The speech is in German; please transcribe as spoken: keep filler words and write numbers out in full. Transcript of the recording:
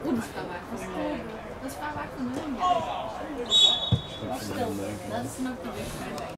Oh, das war wakker. Dat is waar wakker. Dat is nog de